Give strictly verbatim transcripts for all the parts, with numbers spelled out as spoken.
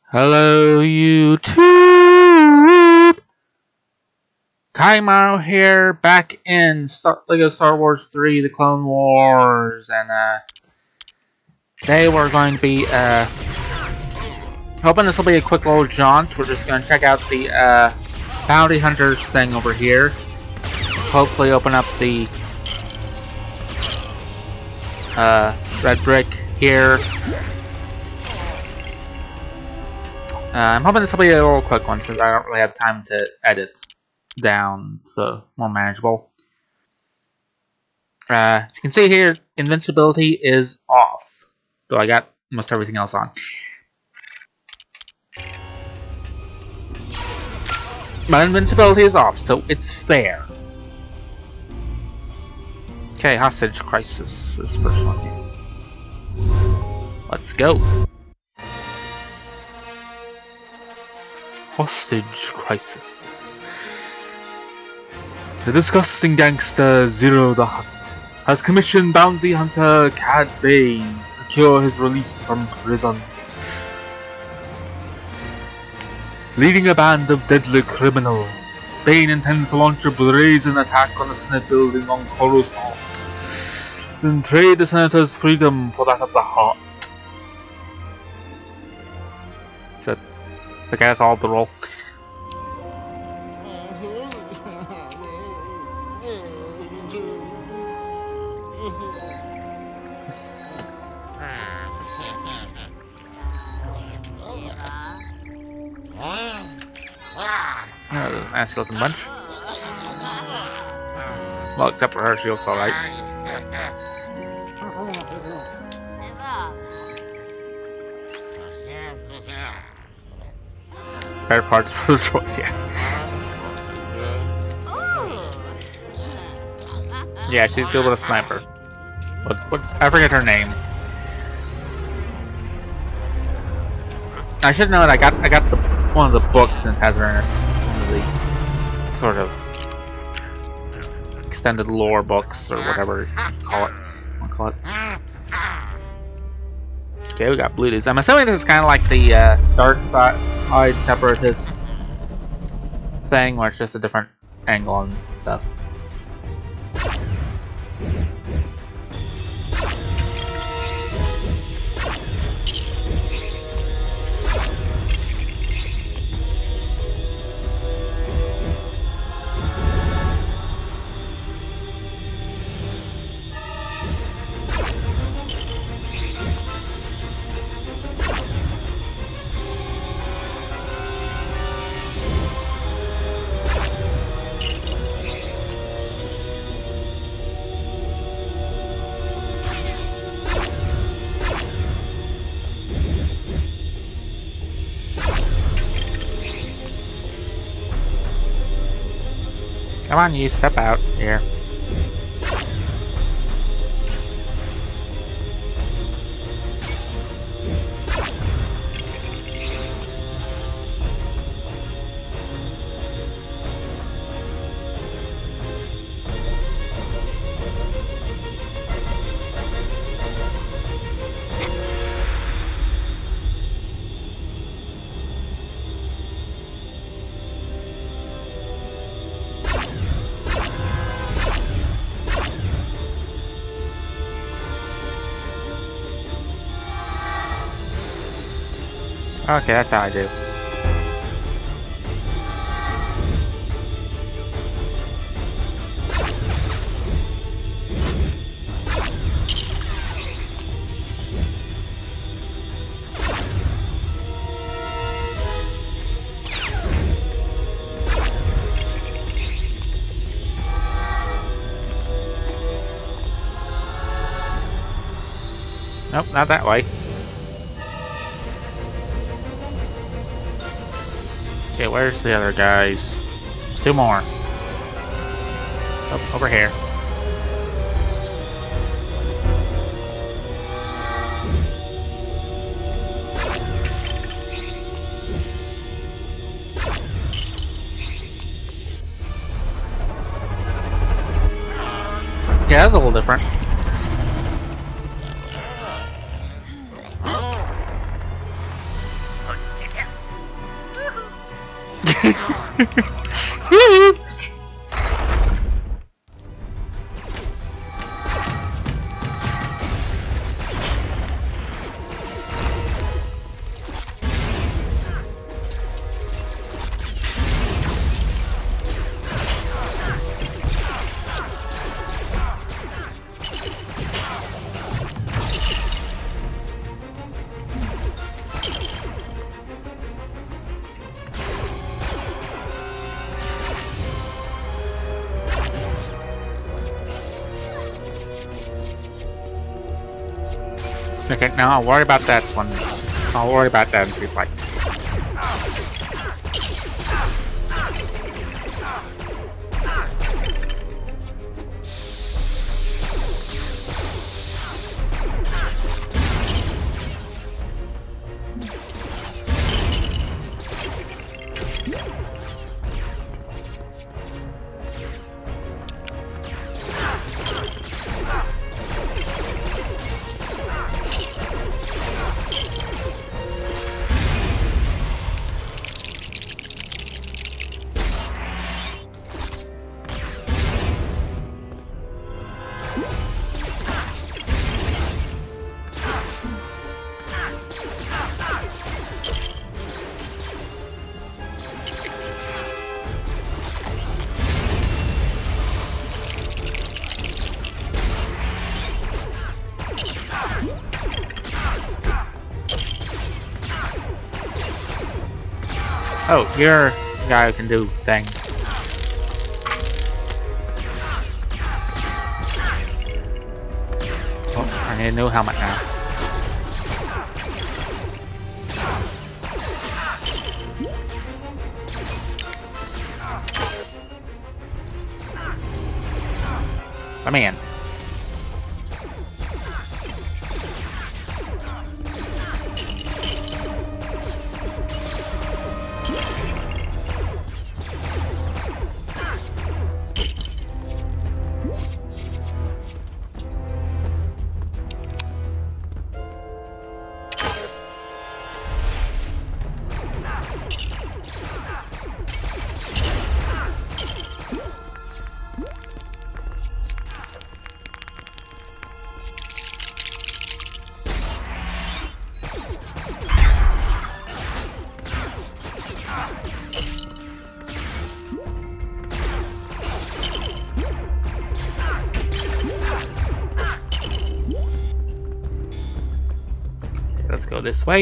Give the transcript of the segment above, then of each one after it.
Hello YouTube! Kaimaru here, back in Star LEGO Star Wars three The Clone Wars, and uh, today we're going to be uh, hoping this will be a quick little jaunt. We're just going to check out the uh, Bounty Hunters thing over here. Hopefully open up the uh, red brick here. Uh, I'm hoping this will be a little quick one since I don't really have time to edit down to more manageable. Uh, as you can see here, invincibility is off, though I got almost everything else on. But invincibility is off, so it's fair. Okay, hostage crisis is the first one. Let's go. Hostage crisis. The disgusting gangster Zero the Hutt has commissioned bounty hunter Cad Bane to secure his release from prison. Leading a band of deadly criminals, Bane intends to launch a brazen attack on the Senate building on Coruscant, then trade the Senator's freedom for that of the Hutt. So, okay, that's all the roll. Oh, nasty looking bunch. Well, except for her, she looks alright. Spare parts for the choice, yeah. Yeah, she's good with a sniper. What? What? I forget her name. I should know it. I got. I got the one of the books and it has her in it. One of the sort of extended lore books or whatever you call it. I'll call it. Okay, we got blue dudes. I'm assuming this is kind of like the uh, dark side separatist thing, where it's just a different angle and stuff. Come on, you step out here. Okay, that's how I do. Nope, not that way. Okay, where's the other guys? There's two more. Oh, over here. Yeah, that's a little different. Okay, now I'll worry about that one. I'll worry about that in free fight. Oh, you're a guy who can do things. Oh, I need a new helmet now. Let me in. Let's go this way.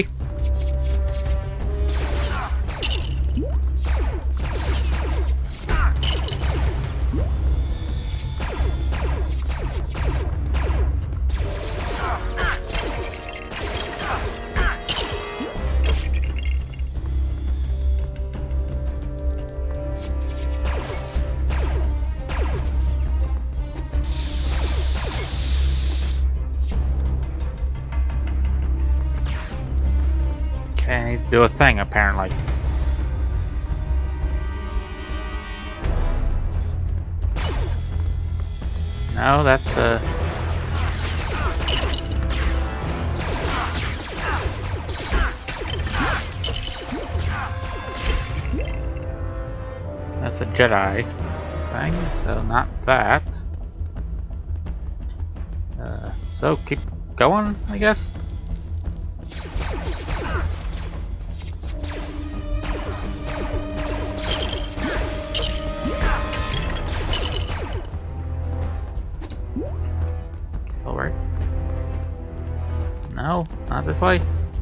I need to do a thing, apparently. No, that's uh that's a Jedi thing, so not that. Uh, so keep going, I guess. Over. No, not this way.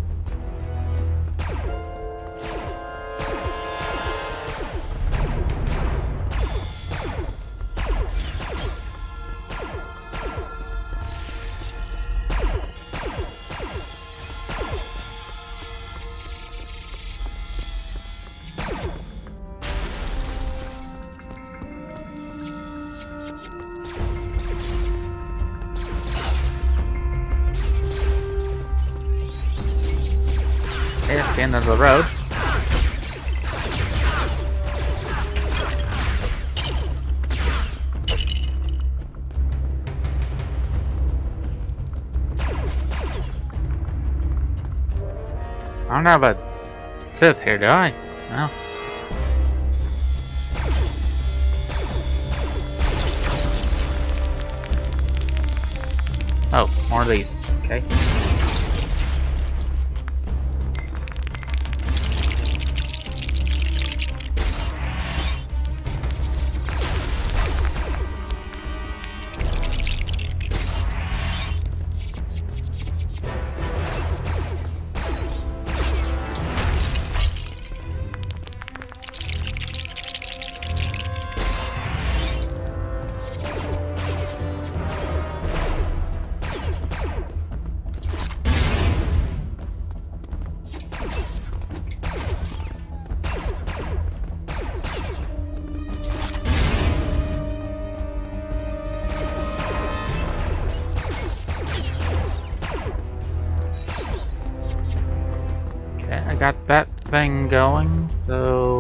Okay, that's the end of the road. I don't have a Sith here, do I? No. more of these. Okay. I got that thing going, so...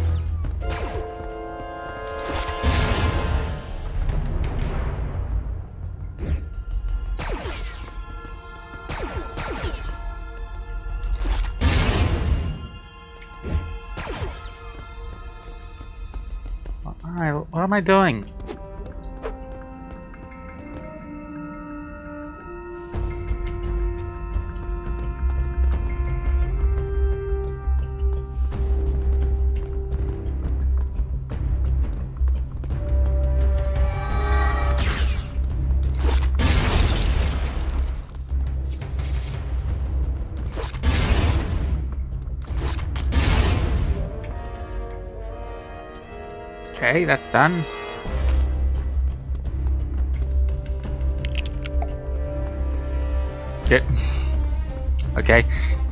Alright, what am I doing? Okay, that's done. Okay. Okay.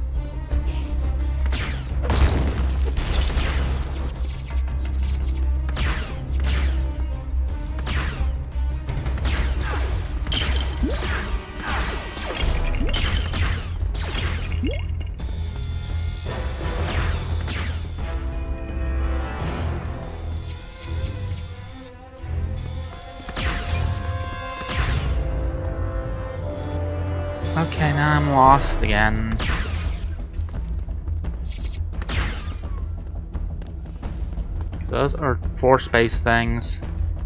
Okay, now I'm lost again. Those are four space things.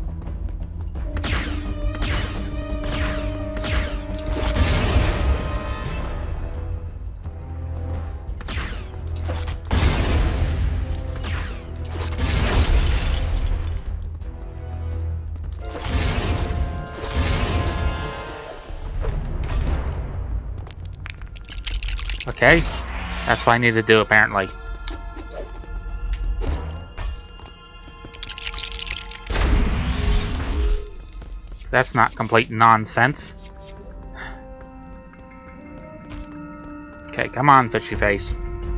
Okay, that's what I need to do apparently. That's not complete nonsense. Okay, come on, fishy face.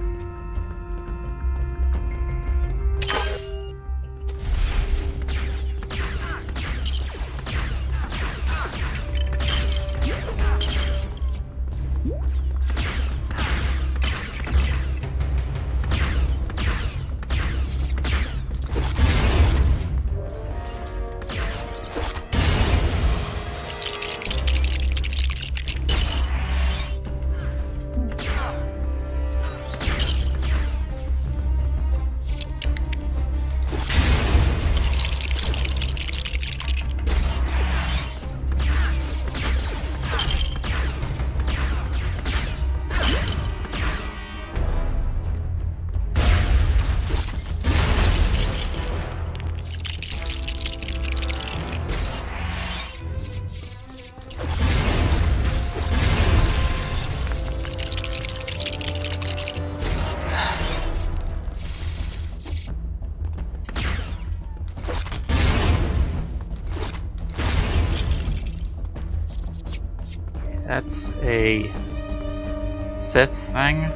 That's a Sith thing.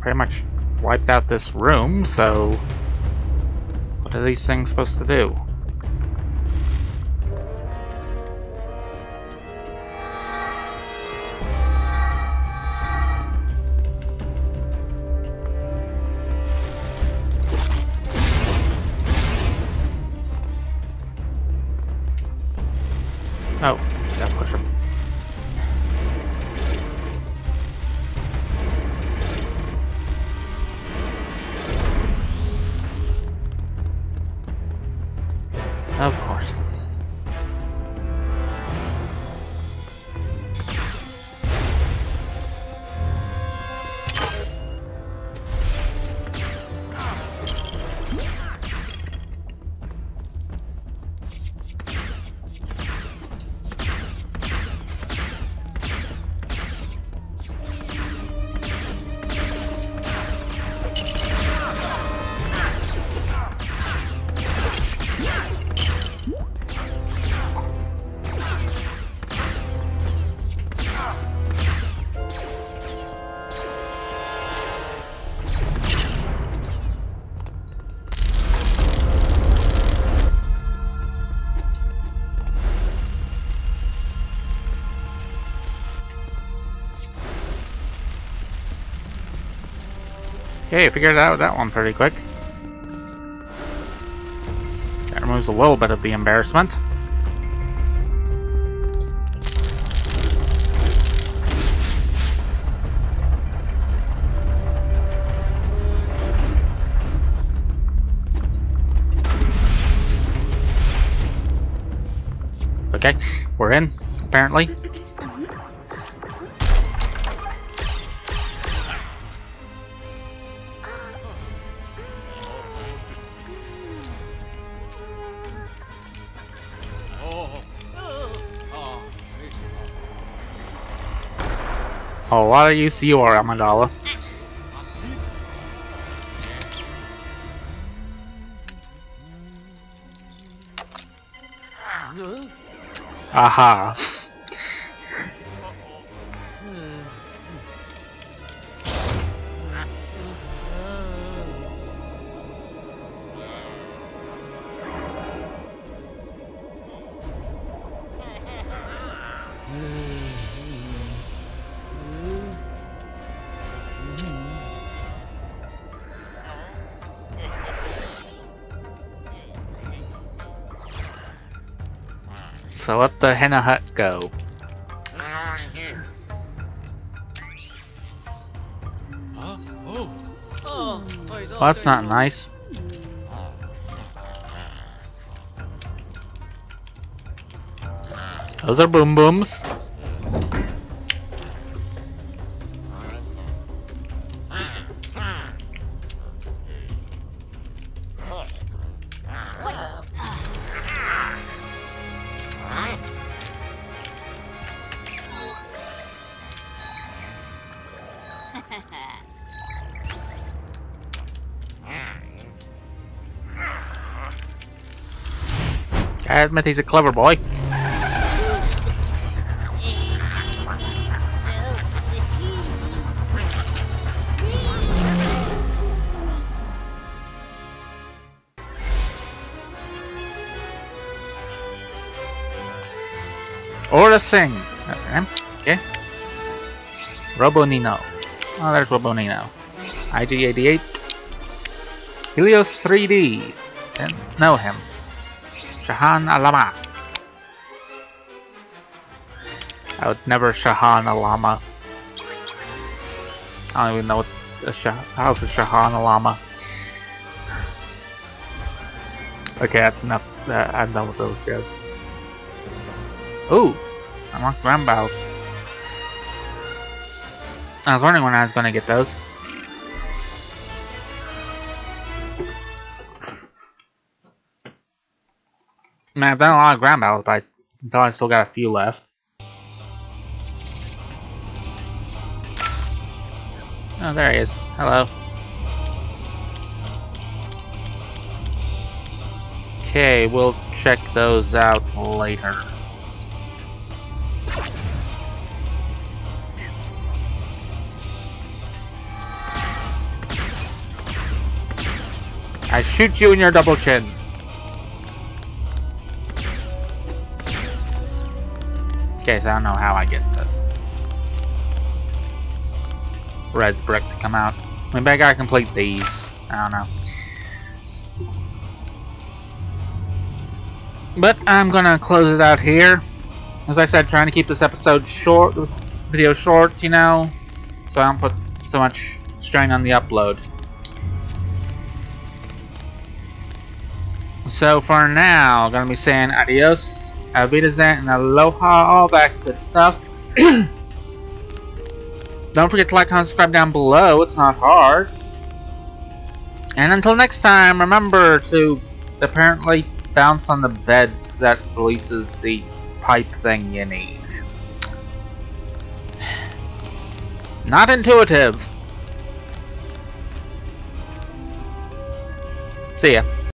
pretty much wiped out this room, so what are these things supposed to do? Oh, gotta push him. Of course. Okay, figured out that one pretty quick. That removes a little bit of the embarrassment. Okay, we're in, apparently. Oh, a lot of use to you are, Amidala. Aha. So let the henna hut go. Well, that's not nice. Those are boom booms. I admit he's a clever boy. Or to sing. That's him. Okay. Robo Nino. Oh, there's Robo Nino. I G eighty-eight. Helios three D. Didn't know him. Shahan Alama. I would never Shahan Alama. I don't even know what a Shah how's a Shahan Alama. Okay, that's enough. Uh, I'm done with those jokes. Ooh, unlock ground battles. I was wondering when I was going to get those. Man, I've done a lot of ground battles, but I thought I still got a few left. Oh, there he is. Hello. Okay, we'll check those out later. I shoot you in your double chin. Okay, so I don't know how I get the red brick to come out. Maybe I gotta complete these. I don't know. But I'm gonna close it out here. As I said, trying to keep this episode short, this video short, you know, so I don't put so much strain on the upload. So for now, I'm gonna be saying adios, auf Wiedersehen, and aloha, all that good stuff. Don't forget to like, comment, subscribe down below. It's not hard. And until next time, remember to apparently bounce on the beds, because that releases the pipe thing you need. Not intuitive. See ya.